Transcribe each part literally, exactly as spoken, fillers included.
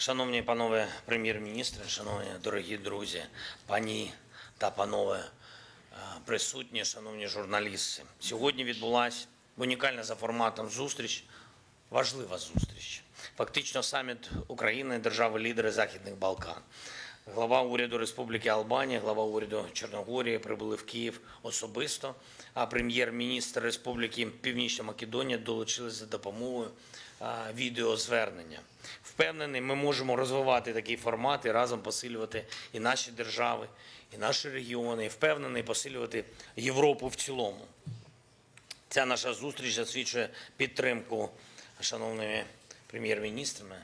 Шановні панове прем'єр-міністри, шановні дорогі друзі, пані та панове присутні, шановні журналісти. Сьогодні відбулася унікальна за форматом зустріч, важлива зустріч. Фактично саміт України, держави-лідери Західних Балкан. Глава уряду Республіки Албанія, глава уряду Чорногорії прибули в Київ особисто, а прем'єр-міністр Республіки Північна Македонія долучилися за допомогою відеозвернення. Впевнений, ми можемо розвивати такий формат і разом посилювати і наші держави, і наші регіони, і впевнений посилювати Європу в цілому. Ця наша зустріч засвідчує підтримку шановними прем'єр-міністрами,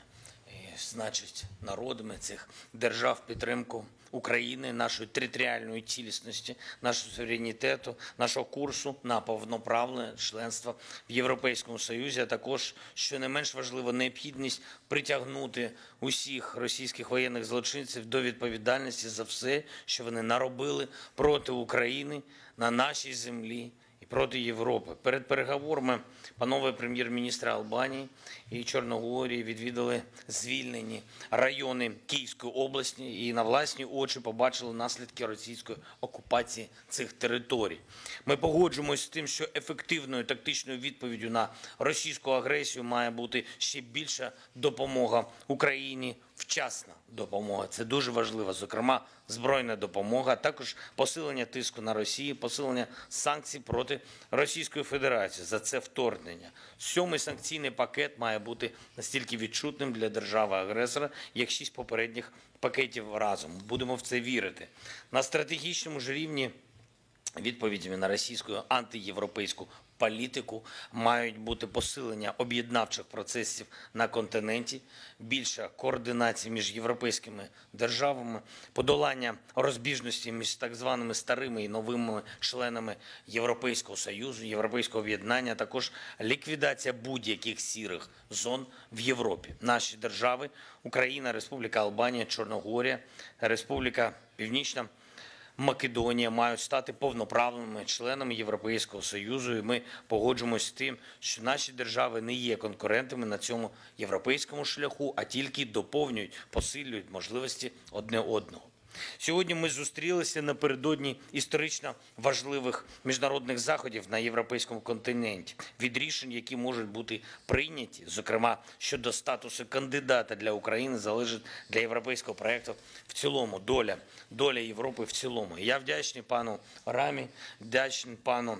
значить, народами цих держав, підтримку України, нашої територіальної цілісності, нашого суверенітету, нашого курсу на повноправне членство в Європейському Союзі, а також, що не менш важливо, необхідність притягнути усіх російських воєнних злочинців до відповідальності за все, що вони наробили проти України на нашій землі і проти Європи. Перед переговорами панове прем'єр-міністри Албанії і Чорногорії відвідали звільнені райони Київської області і на власні очі побачили наслідки російської окупації цих територій. Ми погоджуємося з тим, що ефективною тактичною відповіддю на російську агресію має бути ще більша допомога Україні, вчасна допомога. Це дуже важливо, зокрема, збройна допомога, а також посилення тиску на Росію, посилення санкцій проти Російської Федерації за це вторгнення. Сьомий санкційний пакет має бути настільки відчутним для держави-агресора, як шість попередніх пакетів разом. Будемо в це вірити. На стратегічному ж рівні відповідями на російську антиєвропейську політику мають бути посилення об'єднавчих процесів на континенті, більша координація між європейськими державами, подолання розбіжності між так званими старими і новими членами Європейського Союзу, Європейського об'єднання, також ліквідація будь-яких сірих зон в Європі. Наші держави – Україна, Республіка Албанія, Чорногорія, Республіка Північна Македонія мають стати повноправними членами Європейського Союзу, і ми погоджуємося з тим, що наші держави не є конкурентами на цьому європейському шляху, а тільки доповнюють, посилюють можливості одне одного. Сьогодні ми зустрілися напередодні історично важливих міжнародних заходів на європейському континенті, від рішень, які можуть бути прийняті, зокрема, щодо статусу кандидата для України, залежить для європейського проєкту в цілому, доля, доля Європи в цілому. Я вдячний пану Рамі, вдячний пану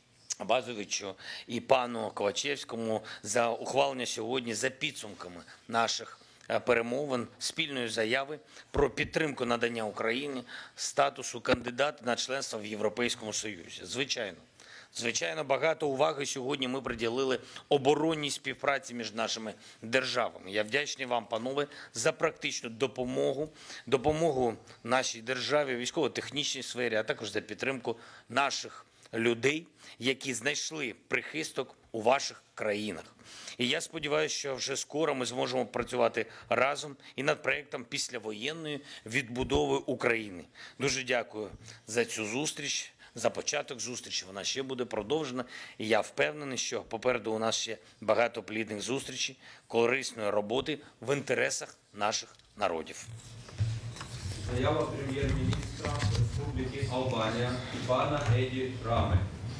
Базовичу і пану Ковачевському за ухвалення сьогодні за підсумками наших перемовин спільної заяви про підтримку надання Україні статусу кандидата на членство в Європейському Союзі. Звичайно, звичайно, багато уваги сьогодні ми приділили оборонній співпраці між нашими державами. Я вдячний вам, панове, за практичну допомогу, допомогу нашій державі, військово-технічній сфері, а також за підтримку наших людей, які знайшли прихисток у ваших країнах. І я сподіваюся, що вже скоро ми зможемо працювати разом і над проєктом післявоєнної відбудови України. Дуже дякую за цю зустріч, за початок зустрічі. Вона ще буде продовжена. І я впевнений, що попереду у нас ще багато плідних зустрічей, корисної роботи в інтересах наших народів. Заява прем'єр-міністра Республіки Албанія пана Еді Рами.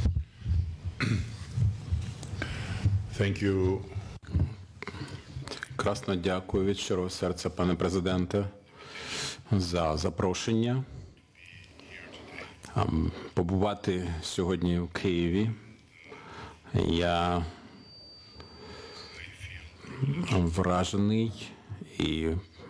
Thank you. Красно дякую від щирого серця, пане президенте, за запрошення побувати сьогодні в Києві. Я вражений і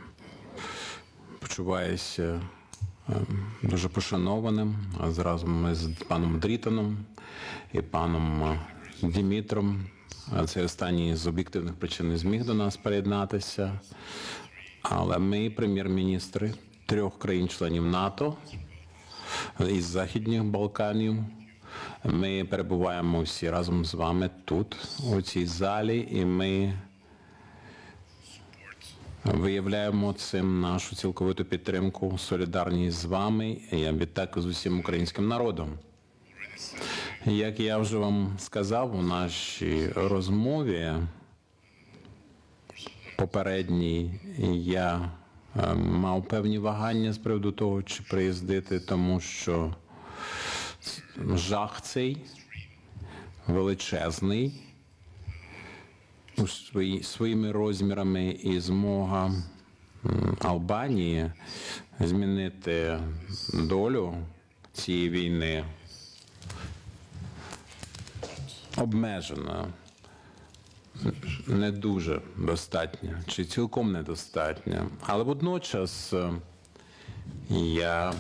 почуваюся дуже пошанованим разом з паном Дрітоном і паном Дімітром. Цей останній з об'єктивних причин не зміг до нас приєднатися. Але ми, прем'єр-міністри трьох країн-членів НАТО із Західних Балканів, ми перебуваємо всі разом з вами тут, у цій залі, і ми виявляємо цим нашу цілковиту підтримку, солідарність з вами, і я відтак з усім українським народом. Як я вже вам сказав у нашій розмові, попередній я мав певні вагання з приводу того, чи приїздити, тому що жах цей величезний у свої, своїми розмірами, і змога Албанії змінити долю цієї війни обмежена, не дуже достатня, чи цілком недостатня. Але водночас я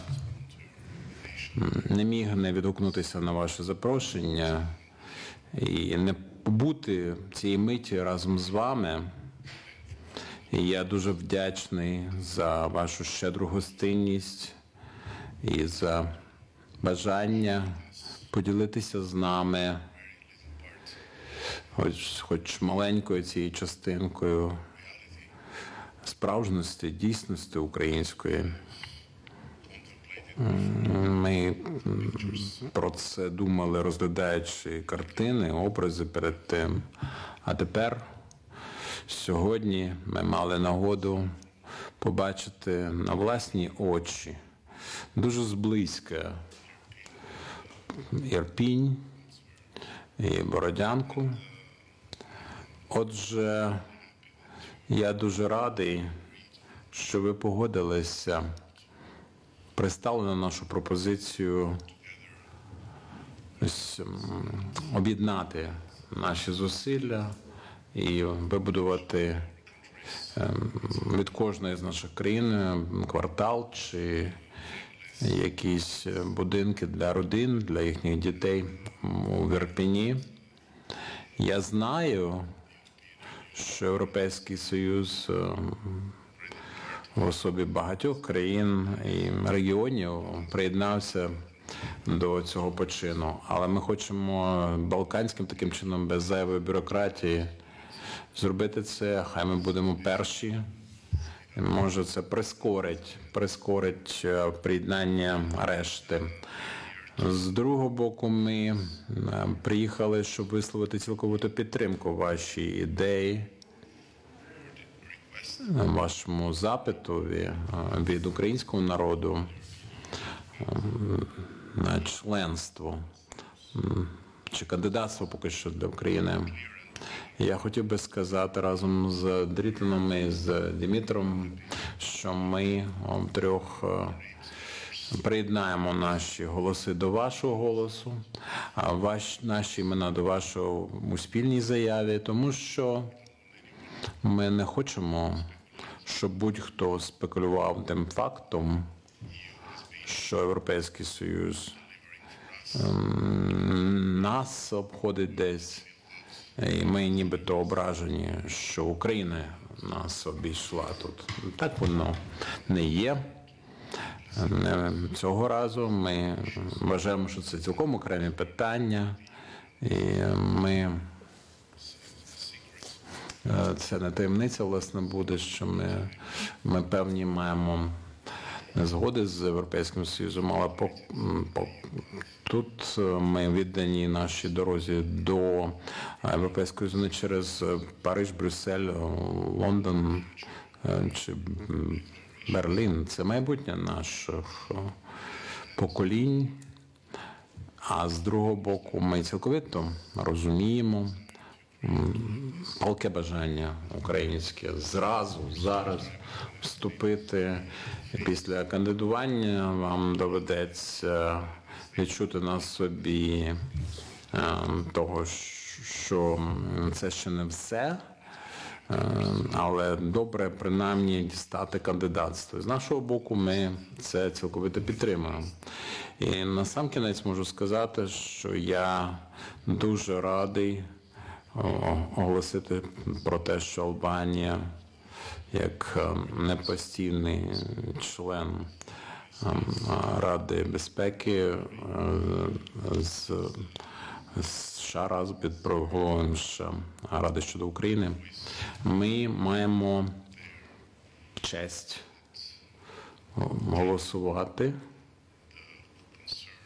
не міг не відгукнутися на ваше запрошення і не побути цієї миті разом з вами. І я дуже вдячний за вашу щедру гостинність і за бажання поділитися з нами хоч, хоч маленькою цією частинкою справжності, дійсності української. Ми про це думали, розглядаючи картини, образи перед тим. А тепер, сьогодні, ми мали нагоду побачити на власні очі, дуже зблизька, Ірпінь і Бородянку. Отже, я дуже радий, що ви погодилися пристали на нашу пропозицію об'єднати наші зусилля і вибудувати від кожної з наших країн квартал чи якісь будинки для родин, для їхніх дітей у Ірпені. Я знаю, що Європейський Союз в особі багатьох країн і регіонів приєднався до цього почину. Але ми хочемо балканським таким чином, без зайвої бюрократії, зробити це. Хай ми будемо перші. І, може, це прискорить, прискорить приєднання решти. З другого боку, ми приїхали, щоб висловити цілковиту підтримку вашій ідеї, вашому запитові від українського народу на членство чи кандидатство поки що для України. Я хотів би сказати разом з Дрітоном і з Дімітром, що ми трьох приєднаємо наші голоси до вашого голосу, а ваш, наші імена до вашого у спільній заяві, тому що ми не хочемо, щоб будь-хто спекулював тим фактом, що Європейський Союз нас обходить десь, і ми нібито ображені, що Україна нас обійшла тут. Так воно не є. Цього разу ми вважаємо, що це цілком окремі питання, і ми... Це не таємниця, власне, буде, що ми, ми певні маємо незгоди з Європейським Союзом, але по, по, тут ми віддані нашій дорозі до Європейської зони через Париж, Брюссель, Лондон чи Берлін. Це майбутнє наших поколінь, а з другого боку ми цілковито розуміємо палке бажання українське зразу, зараз вступити. Після кандидування вам доведеться відчути на собі того, що це ще не все, але добре принаймні дістати кандидатство. З нашого боку ми це цілковито підтримуємо. І насамкінець можу сказати, що я дуже радий оголосити про те, що Албанія, як непостійний член Ради безпеки з США разом під головуванням Ради щодо України, ми маємо честь голосувати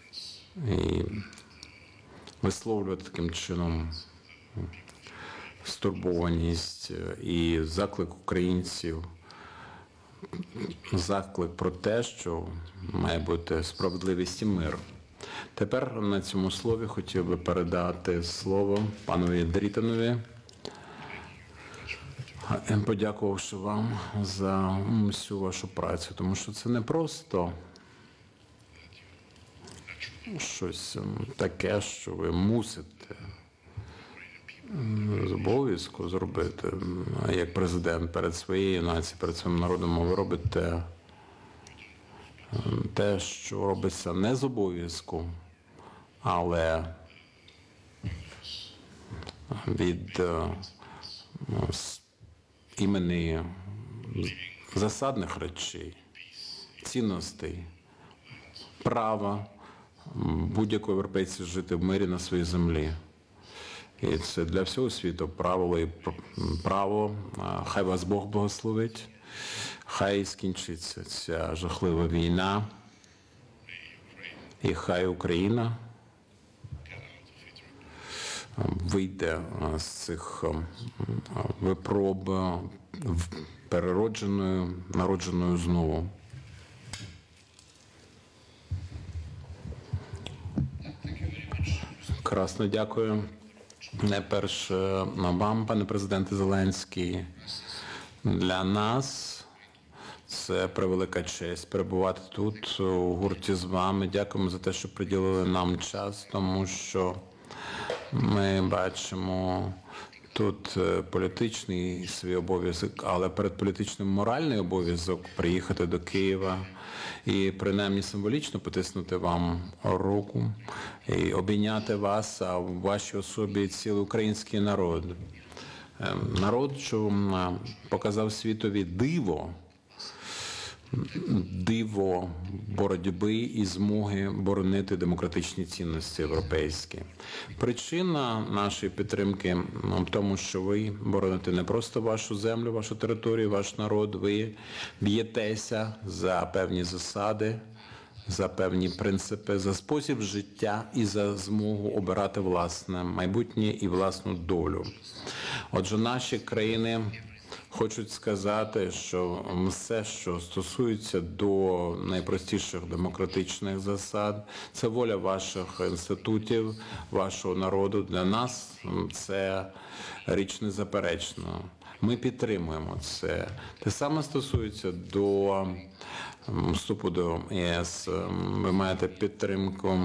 і висловлювати таким чином стурбованість і заклик українців, заклик про те, що має бути справедливість і мир. Тепер на цьому слові хотів би передати слово панові Дрітонові, подякувавши вам за всю вашу працю, тому що це не просто щось таке, що ви мусите з обов'язку зробити, як президент перед своєю нацією, перед своїм народом. Ви робите те, що робиться не з обов'язку, але від імені засадних речей, цінностей, права будь-якого європейця жити в мирі на своїй землі. І це для всього світу правило і право. Хай вас Бог благословить, хай скінчиться ця жахлива війна, і хай Україна вийде з цих випроб переродженою, народженою знову. Красно дякую. Найперше вам, пане президенте Зеленський. Для нас це превелика честь перебувати тут, у гурті з вами. Дякуємо за те, що приділили нам час, тому що ми бачимо тут політичний свій обов'язок, але перед політичним моральний обов'язок приїхати до Києва і принаймні символічно потиснути вам руку і обійняти вас, а в вашій особі цілий український народ. Народ, що показав світові диво, диво боротьби і змоги боронити демократичні цінності європейські. Причина нашої підтримки в тому, що ви бороните не просто вашу землю, вашу територію, ваш народ, ви б'єтеся за певні засади, за певні принципи, за спосіб життя і за змогу обирати власне майбутнє і власну долю. Отже, наші країни хочуть сказати, що все, що стосується до найпростіших демократичних засад, це воля ваших інститутів, вашого народу. Для нас це річ незаперечна. Ми підтримуємо це. Те саме стосується до вступу до ЄС. Ви маєте підтримку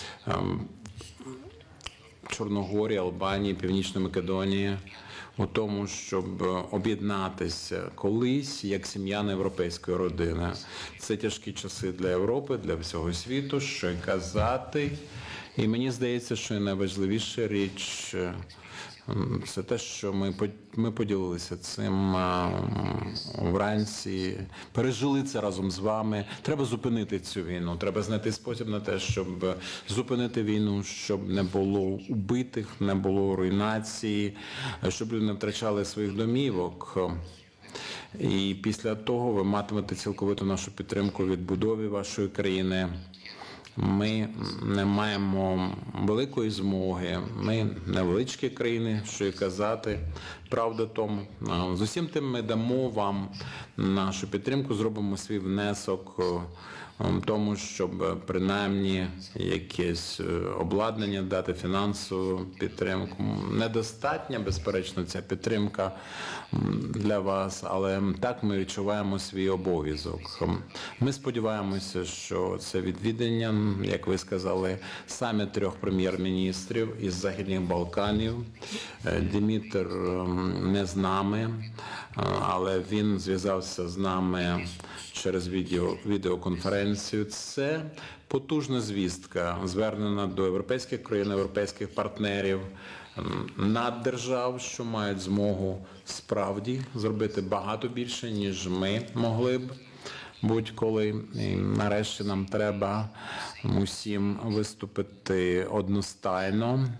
Чорногорії, Албанії, Північної Македонії у тому, щоб об'єднатися колись як сім'я європейської родини. Це тяжкі часи для Європи, для всього світу, що й казати. І мені здається, що найважливіша річ – це те, що ми, ми поділилися цим вранці, пережили це разом з вами. Треба зупинити цю війну, треба знайти спосіб на те, щоб зупинити війну, щоб не було убитих, не було руйнації, щоб люди не втрачали своїх домівок. І після того ви матимете цілковиту нашу підтримку в відбудові вашої країни. Ми не маємо великої змоги, ми невеличкі країни, що й казати. Правда тому, з усім тим ми дамо вам нашу підтримку, зробимо свій внесок в тому, щоб принаймні якесь обладнання дати, фінансову підтримку. Недостатня, безперечно, ця підтримка для вас, але так ми відчуваємо свій обов'язок. Ми сподіваємося, що це відвідання, як ви сказали, саміт трьох прем'єр-міністрів із Західних Балканів. Дмитр не з нами, але він зв'язався з нами через відео, відеоконференцію. Це потужна звістка, звернена до європейських країн, європейських партнерів, наддержав, що мають змогу справді зробити багато більше, ніж ми могли б будь-коли. І нарешті нам треба усім виступити одностайно,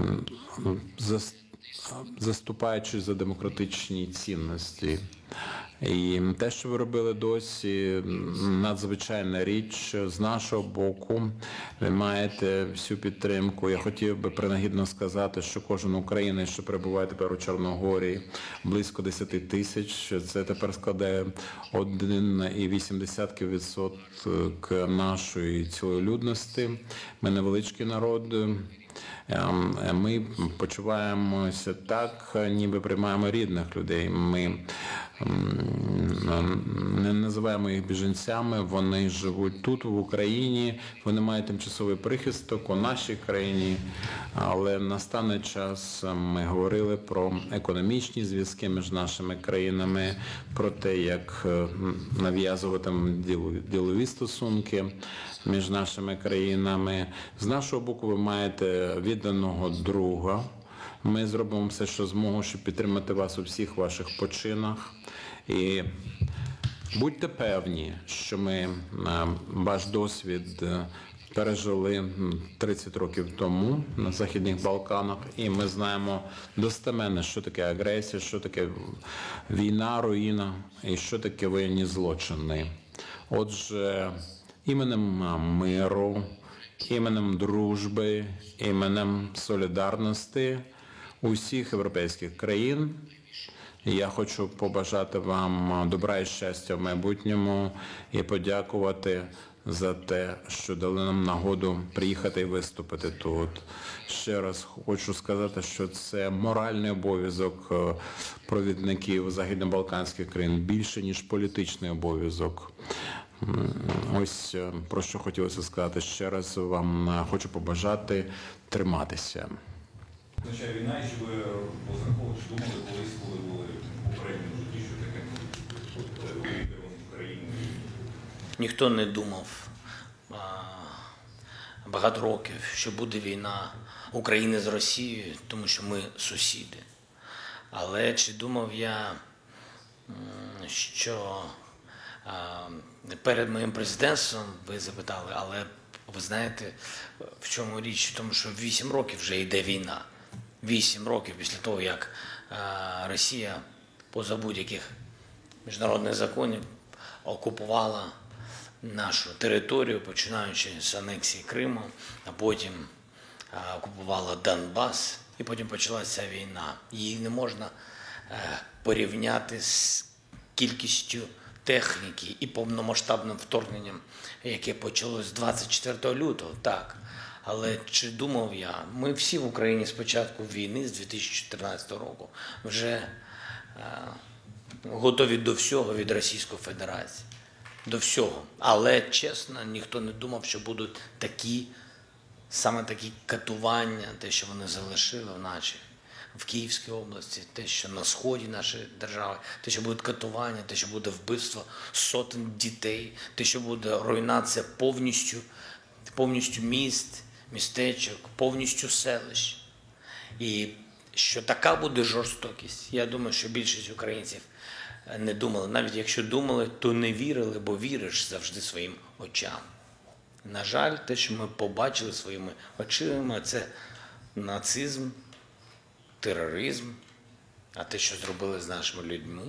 заступаючи за демократичні цінності. І те, що ви робили досі, надзвичайна річ. З нашого боку ви маєте всю підтримку. Я хотів би принагідно сказати, що кожен українець, що перебуває тепер у Чорногорії, близько десять тисяч, це тепер складає один цілих вісім десятих відсотка нашої цілої людності. Ми невеличкий народ. Ми почуваємося так, ніби приймаємо рідних людей. Ми не називаємо їх біженцями, вони живуть тут, в Україні, вони мають тимчасовий прихисток у нашій країні, але настане час, ми говорили про економічні зв'язки між нашими країнами, про те, як нав'язувати ділові стосунки між нашими країнами. З нашого боку ви маєте відданого друга. Ми зробимо все, що зможемо, щоб підтримати вас у всіх ваших починах. І будьте певні, що ми ваш досвід пережили тридцять років тому на Західних Балканах, і ми знаємо достеменно, що таке агресія, що таке війна, руїна і що таке воєнні злочини. Отже, іменем миру, іменем дружби, іменем солідарності усіх європейських країн я хочу побажати вам добра і щастя в майбутньому і подякувати за те, що дали нам нагоду приїхати і виступити тут. Ще раз хочу сказати, що це моральний обов'язок провідників західно-балканських країн більше, ніж політичний обов'язок. Ось про що хотілося сказати. Ще раз вам хочу побажати триматися. Означає війна, і чи ви розраховували, чи думали колись, коли були в попередньому житті, що таке бути лідером країни? Ніхто не думав а, багато років, що буде війна України з Росією, тому що ми сусіди. Але чи думав я, що а, перед моїм президентством, ви запитали, але ви знаєте, в чому річ? Тому що вісім років вже йде війна. Вісім років після того, як а, Росія поза будь-яких міжнародних законів окупувала нашу територію, починаючи з анексії Криму, а потім а, окупувала Донбас, і потім почалася війна. Її не можна а, порівняти з кількістю техніки і повномасштабним вторгненням, яке почалось двадцять четвертого лютого, так. Але чи думав я, ми всі в Україні з початку війни, з дві тисячі чотирнадцятого року, вже а, готові до всього від Російської Федерації. До всього. Але, чесно, ніхто не думав, що будуть такі, саме такі катування, те, що вони залишили в нашій, в Київській області, те, що на сході нашої держави, те, що будуть катування, те, що буде вбивство сотень дітей, те, що буде руйнація повністю, повністю міст, містечок, повністю селищ. І що така буде жорстокість, я думаю, що більшість українців не думали. Навіть якщо думали, то не вірили, бо віриш завжди своїм очам. На жаль, те, що ми побачили своїми очима, це нацизм, тероризм, а те, що зробили з нашими людьми,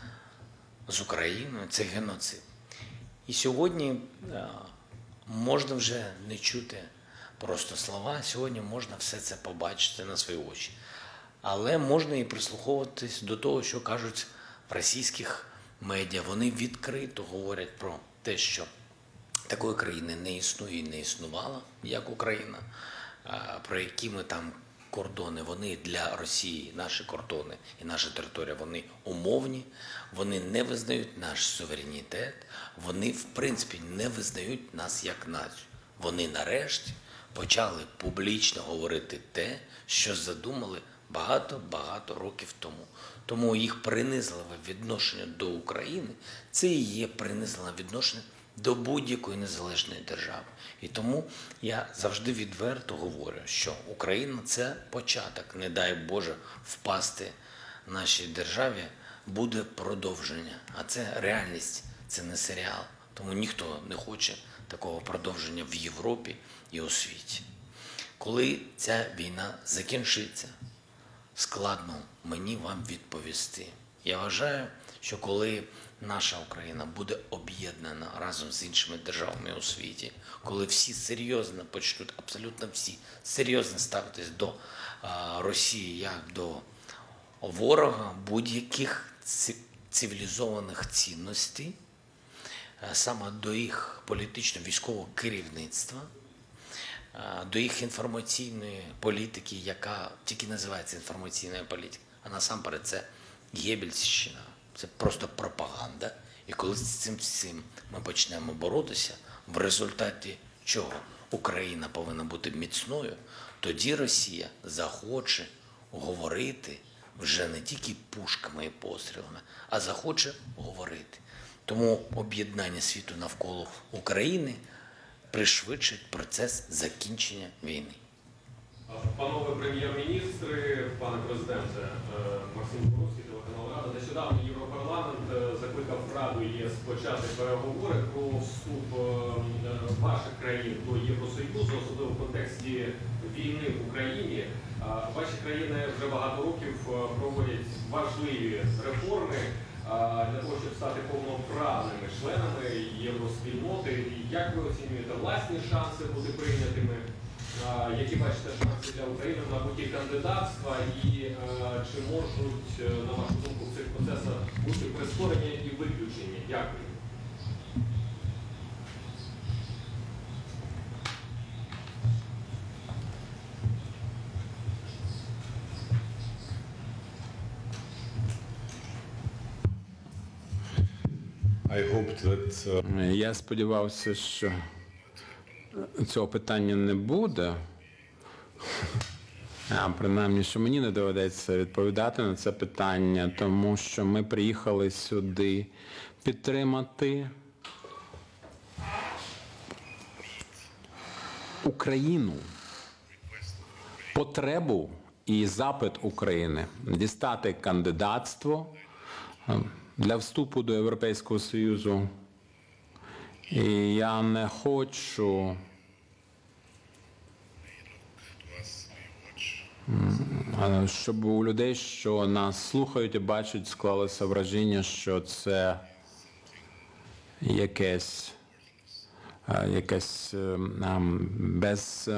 з Україною, це геноцид. І сьогодні можна вже не чути просто слова, сьогодні можна все це побачити на свої очі. Але можна і прислуховуватись до того, що кажуть в російських медіа. Вони відкрито говорять про те, що такої країни не існує і не існувало, як Україна, про які ми там кордони. Вони для Росії, наші кордони і наша територія, вони умовні, вони не визнають наш суверенітет, вони, в принципі, не визнають нас як націю. Вони нарешті почали публічно говорити те, що задумали багато-багато років тому. Тому їх принизливе відношення до України – це і є принизливе відношення до будь-якої незалежної держави. І тому я завжди відверто говорю, що Україна – це початок, не дай Боже впасти нашій державі, буде продовження. А це реальність, це не серіал. Тому ніхто не хоче такого продовження в Європі і у світі. Коли ця війна закінчиться, складно мені вам відповісти. Я вважаю, що коли наша Україна буде об'єднана разом з іншими державами у світі, коли всі серйозно почнуть, абсолютно всі, серйозно ставитись до а, Росії як до ворога будь-яких цивілізованих цінностей, саме до їх політично-військового керівництва, до їх інформаційної політики, яка тільки називається інформаційною політикою, а насамперед це гебельщина, це просто пропаганда. І коли з цим всім ми почнемо боротися, в результаті чого Україна повинна бути міцною, тоді Росія захоче говорити вже не тільки пушками і пострілами, а захоче говорити. Тому об'єднання світу навколо України пришвидшить процес закінчення війни. Панове прем'єр-міністри, пане президенте, Максим Буровський, телеканал Рада. Нещодавно Європарламент закликав Раду ЄС почати переговори про вступ ваших країн до Євросоюзу, особливо в контексті війни в Україні. Ваші країни вже багато років проводять важливі реформи для того, щоб стати повноправними членами євроспільноти. Як ви оцінюєте власні шанси бути прийнятими? Які бачите шанси для України в набутті кандидатства і чи можуть, на вашу думку, в цих процесах бути прискорення і виключення? Дякую. I hoped that, uh... Я сподівався, що цього питання не буде, а принаймні, що мені не доведеться відповідати на це питання, тому що ми приїхали сюди підтримати Україну, потребу і запит України дістати кандидатство для вступу до Європейського Союзу. І я не хочу щоб у людей, що нас слухають і бачать, склалося враження, що це якесь, якесь без,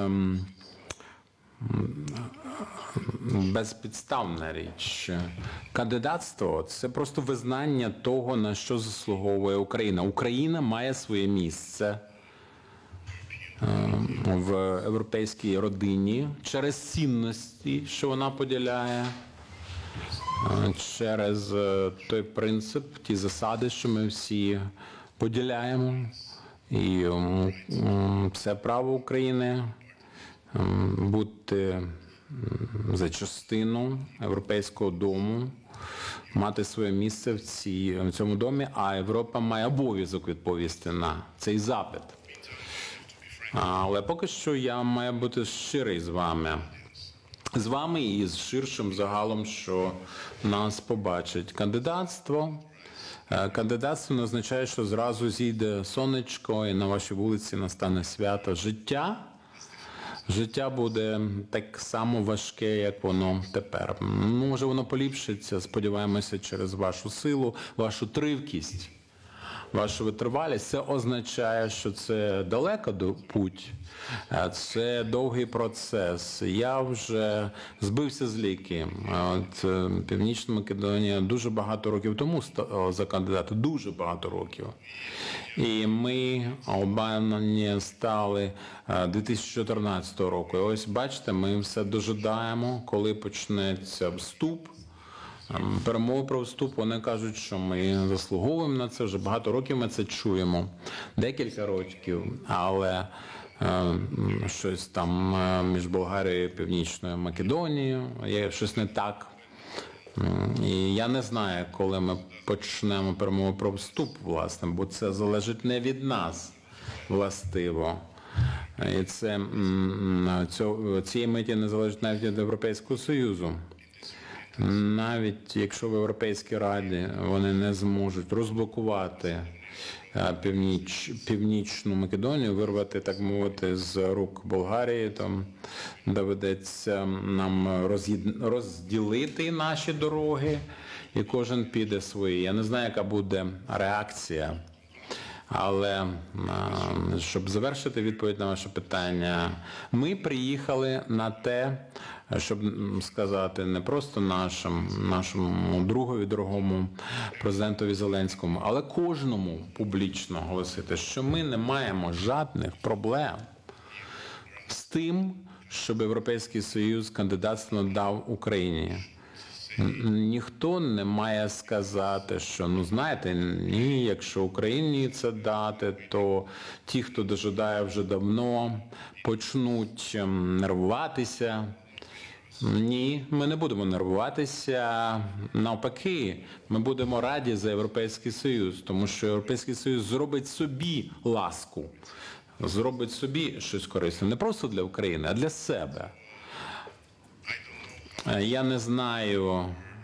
безпідставна річ. Кандидатство – це просто визнання того, на що заслуговує Україна. Україна має своє місце в європейській родині через цінності, що вона поділяє, через той принцип, ті засади, що ми всі поділяємо. І це право України бути за частину Європейського дому, мати своє місце в, цій, в цьому домі, а Європа має обов'язок відповісти на цей запит. Але поки що я маю бути щирий з вами. З вами і з ширшим загалом, що нас побачить. Кандидатство. Кандидатство не означає, що зразу зійде сонечко і на вашій вулиці настане свято. Життя. Життя буде так само важке, як воно тепер. Може, воно поліпшиться, сподіваємося, через вашу силу, вашу тривкість, вашу витривалість. Це означає, що це далека путь, це довгий процес. Я вже збився з ліки. От Північна Македонія дуже багато років тому стала за кандидата, дуже багато років. І ми, Албанія, стали дві тисячі чотирнадцятого року. І ось, бачите, ми все дожидаємо, коли почнеться вступ. Перемови про вступ, вони кажуть, що ми заслуговуємо на це, вже багато років ми це чуємо, декілька років, але е, щось там між Болгарією і Північною Македонією є щось не так. І я не знаю, коли ми почнемо перемови про вступ, власне, бо це залежить не від нас, властиво. І це, цієї миті не залежить навіть від Європейського Союзу. Навіть якщо в Європейській Раді вони не зможуть розблокувати Північ, Північну Македонію, вирвати, так мовити, з рук Болгарії, то доведеться нам розділити наші дороги і кожен піде своє. Я не знаю, яка буде реакція. Але, щоб завершити відповідь на ваше питання, ми приїхали на те, щоб сказати не просто нашим, нашому другові, дорогому президентові Зеленському, але кожному публічно оголосити, що ми не маємо жодних проблем з тим, щоб Європейський Союз кандидатство дав Україні. Ніхто не має сказати, що, ну знаєте, ні, якщо Україні це дати, то ті, хто дожидає вже давно, почнуть нервуватися. Ні, ми не будемо нервуватися. Навпаки, ми будемо раді за Європейський Союз, тому що Європейський Союз зробить собі ласку, зробить собі щось корисне, не просто для України, а для себе. Я не знаю,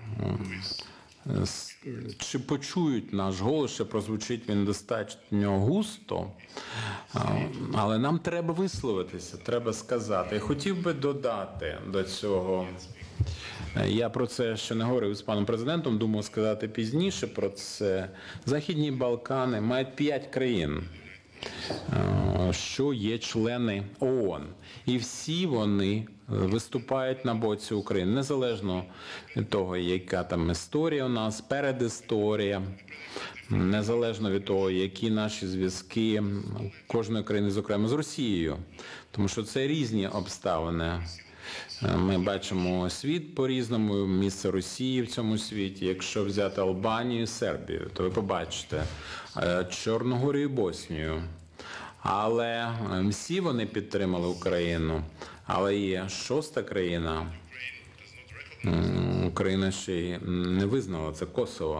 чи почують наш голос, що прозвучить він достатньо густо, але нам треба висловитися, треба сказати. Я хотів би додати до цього, я про це ще не говорив з паном президентом, думав сказати пізніше про це. Західні Балкани мають п'ять країн, що є члени ООН. І всі вони виступають на боці України, незалежно від того, яка там історія у нас, передісторія, незалежно від того, які наші зв'язки кожної країни, зокрема з Росією. Тому що це різні обставини. Ми бачимо світ по-різному, місце Росії в цьому світі. Якщо взяти Албанію і Сербію, то ви побачите Чорногорію і Боснію. Але всі вони підтримали Україну. Але є шоста країна, Україна ще й не визнала, це Косово.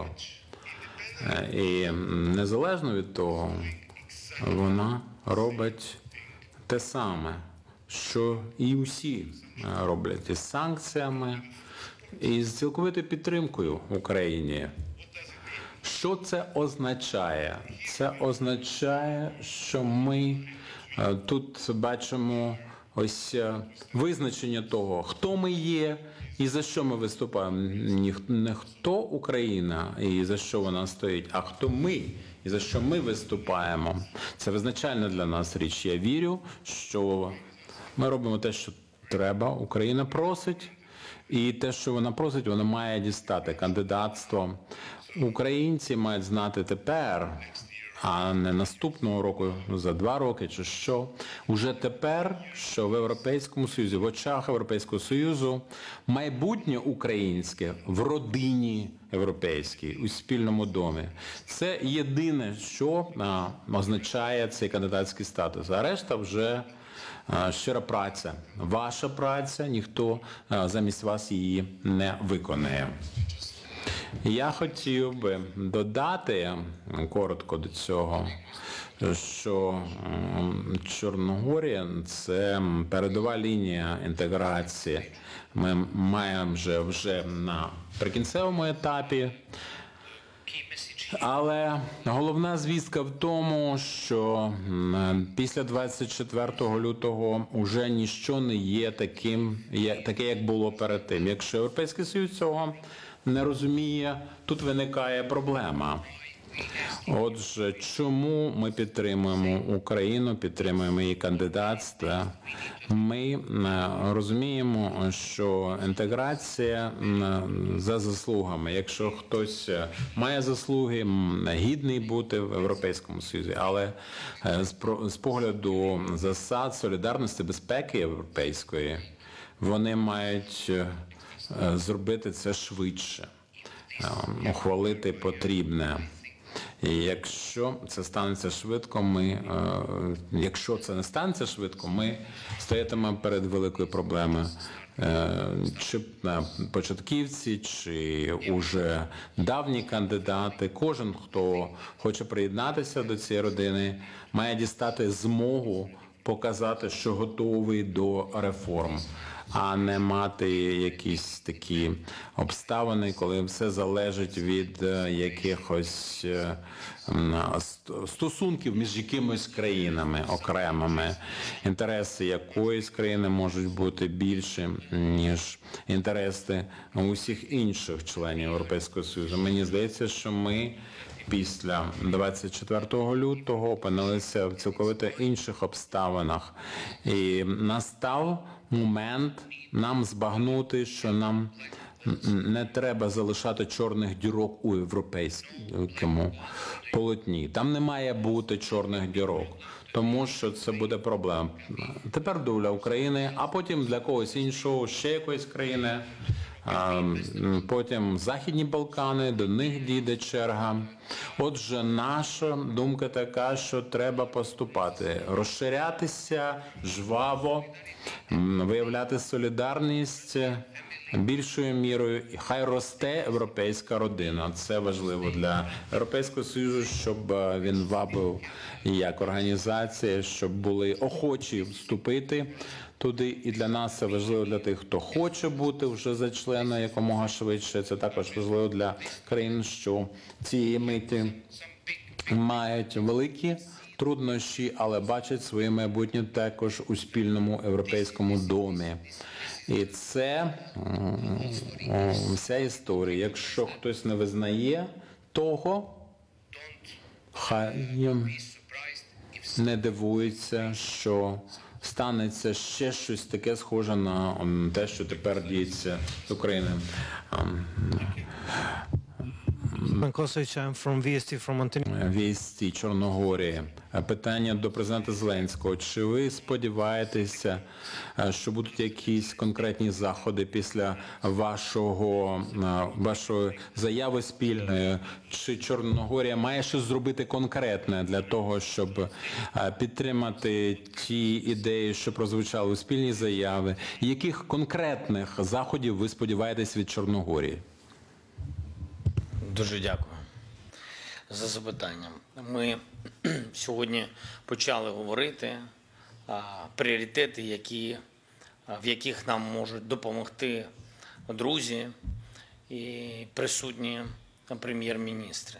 І незалежно від того, вона робить те саме, що і усі роблять, із санкціями, і з цілковитою підтримкою Україні. Що це означає? Це означає, що ми тут бачимо ось визначення того, хто ми є і за що ми виступаємо. Не хто Україна і за що вона стоїть, а хто ми і за що ми виступаємо. Це визначальна для нас річ. Я вірю, що ми робимо те, що треба. Україна просить, і те, що вона просить, вона має дістати кандидатство. Українці мають знати тепер, а не наступного року, за два роки чи що, уже тепер, що в Європейському Союзі, в очах Європейського Союзу, майбутнє українське в родині європейській, у спільному домі. Це єдине, що а, означає цей кандидатський статус. А решта вже а, щира праця. Ваша праця, ніхто а, замість вас її не виконає. Я хотів би додати коротко до цього, що Чорногорія – це передова лінія інтеграції. Ми маємо вже, вже на прикінцевому етапі. Але головна звістка в тому, що після двадцять четвертого лютого вже ніщо не є таким, таке, як було перед тим. Якщо Європейський Союз цього не розуміє, тут виникає проблема. Отже, чому ми підтримуємо Україну, підтримуємо її кандидатство? Ми розуміємо, що інтеграція за заслугами. Якщо хтось має заслуги, гідний бути в Європейському Союзі, але з погляду засад солідарності, безпеки європейської, вони мають зробити це швидше, ухвалити потрібне. І якщо це станеться швидко, ми, якщо це не станеться швидко, ми стоятимемо перед великою проблемою. Чи початківці, чи уже давні кандидати, кожен, хто хоче приєднатися до цієї родини, має дістати змогу показати, що готовий до реформ, а не мати якісь такі обставини, коли все залежить від якихось стосунків між якимись країнами окремими, інтереси якоїсь країни можуть бути більші, ніж інтереси усіх інших членів Європейського Союзу. Мені здається, що ми після двадцять четвертого лютого опинилися в цілковито інших обставинах. І настав момент нам збагнути, що нам не треба залишати чорних дірок у європейському полотні. Там не має бути чорних дірок, тому що це буде проблема. Тепер доля України, а потім для когось іншого, ще якоїсь країни. Потім Західні Балкани, до них дійде черга. Отже, наша думка така, що треба поступати, розширятися жваво, виявляти солідарність більшою мірою, і хай росте європейська родина. Це важливо для Європейського Союзу, щоб він вабив як організація, щоб були охочі вступити туди. І для нас це важливо для тих, хто хоче бути вже за члена якомога швидше. Це також важливо для країн, що цієї миті мають великі труднощі, але бачать своє майбутнє також у спільному європейському домі. І це вся історія. Якщо хтось не визнає того, хай не дивується, що станеться ще щось таке схоже на те, що тепер діється з Україною. I'm from V S T from Montenegro. В С Т, Чорногорії. Питання до президента Зеленського. Чи ви сподіваєтеся, що будуть якісь конкретні заходи після вашого, вашої заяви спільної? Чи Чорногорія має щось зробити конкретне для того, щоб підтримати ті ідеї, що прозвучали у спільній заяві? Яких конкретних заходів ви сподіваєтесь від Чорногорії? Дуже дякую за запитання. Ми сьогодні почали говорити а, пріоритети, які, а, в яких нам можуть допомогти друзі і присутні прем'єр-міністри.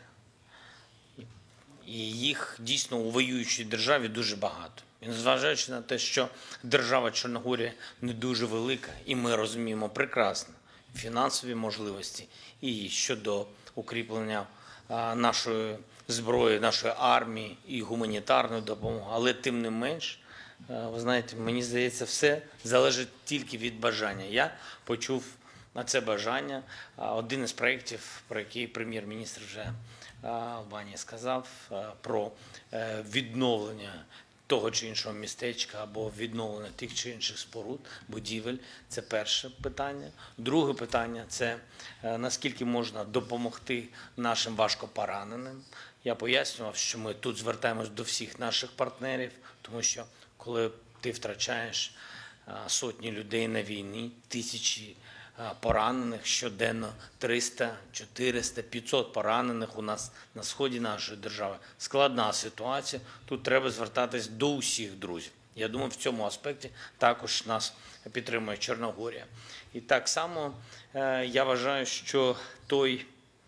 І їх дійсно у воюючій державі дуже багато. І незважаючи на те, що держава Чорногорія не дуже велика, і ми розуміємо прекрасно фінансові можливості і щодо укріплення нашої зброї, нашої армії і гуманітарної допомоги. Але тим не менш, ви знаєте, мені здається, все залежить тільки від бажання. Я почув на це бажання. Один із проєктів, про який прем'єр-міністр вже Албанії сказав, про відновлення того чи іншого містечка або відновлення тих чи інших споруд, будівель. Це перше питання. Друге питання – це наскільки можна допомогти нашим важкопораненим. Я пояснював, що ми тут звертаємось до всіх наших партнерів, тому що коли ти втрачаєш сотні людей на війні, тисячі поранених щоденно, триста, чотириста, п'ятсот поранених у нас на сході нашої держави. Складна ситуація, тут треба звертатись до усіх друзів. Я думаю, в цьому аспекті також нас підтримує Чорногорія. І так само я вважаю, що той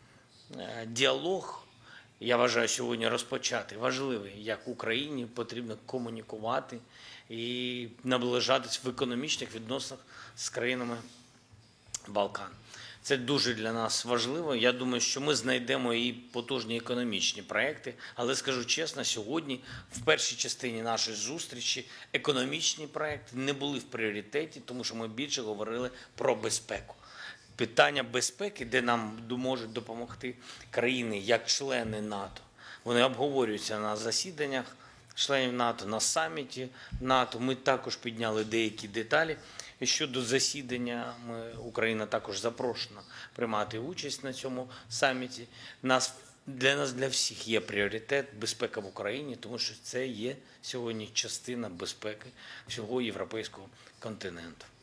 діалог, я вважаю, сьогодні розпочати важливий, як Україні потрібно комунікувати і наближатись в економічних відносинах з країнами Балкан. Це дуже для нас важливо. Я думаю, що ми знайдемо і потужні економічні проекти. Але скажу чесно, сьогодні в першій частині нашої зустрічі економічні проекти не були в пріоритеті, тому що ми більше говорили про безпеку. Питання безпеки, де нам можуть допомогти країни як члени НАТО, вони обговорюються на засіданнях членів НАТО, на саміті НАТО. Ми також підняли деякі деталі. І щодо засідання, ми, Україна також запрошена приймати участь на цьому саміті. Нас, для нас, для всіх є пріоритет безпека в Україні, тому що це є сьогодні частина безпеки всього європейського континенту.